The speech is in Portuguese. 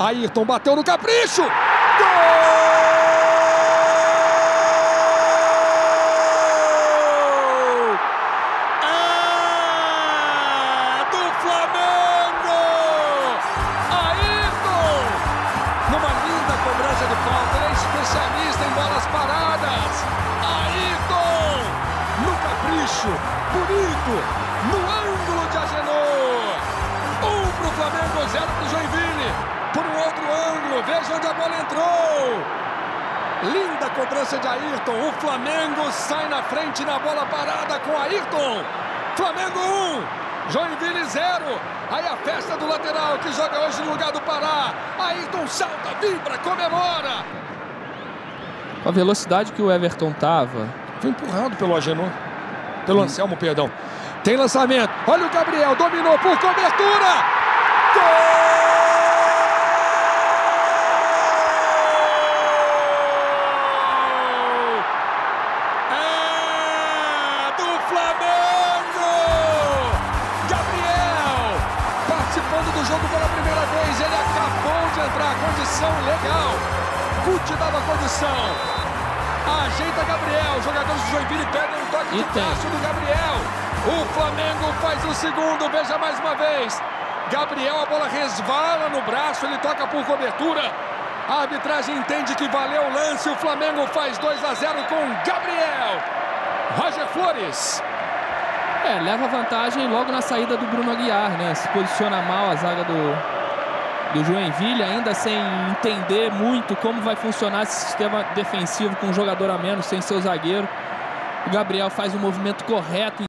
Ayrton bateu no capricho. Gol! É do Flamengo! Ayrton! Numa linda cobrança de falta, ele é especialista em bolas paradas. Ayrton! No capricho, bonito, no ângulo de Agenor. 1 para o Flamengo, 0 para o Joinville. Por um outro ângulo, veja onde a bola entrou. Linda cobrança de Ayrton. O Flamengo sai na frente na bola parada com Ayrton. Flamengo 1, Joinville 0. Aí a festa do lateral que joga hoje no lugar do Pará. Ayrton salta, vibra, comemora. Com a velocidade que o Everton tava. Foi empurrado pelo Agenor. Pelo Anselmo, perdão. Tem lançamento. Olha o Gabriel, dominou por cobertura. Gol! Flamengo! Gabriel, participando do jogo pela primeira vez, ele acabou de entrar, condição legal. Guti dava condição. Ajeita Gabriel, os jogadores do Joinville pedem um toque de braço do Gabriel. O Flamengo faz o segundo, veja mais uma vez. Gabriel, a bola resvala no braço, ele toca por cobertura. A arbitragem entende que valeu o lance, o Flamengo faz 2-0 com Gabriel. Roger Flores. Leva vantagem logo na saída do Bruno Aguiar, né? Se posiciona mal a zaga do Joinville, ainda sem entender muito como vai funcionar esse sistema defensivo com um jogador a menos, sem seu zagueiro. O Gabriel faz o movimento correto.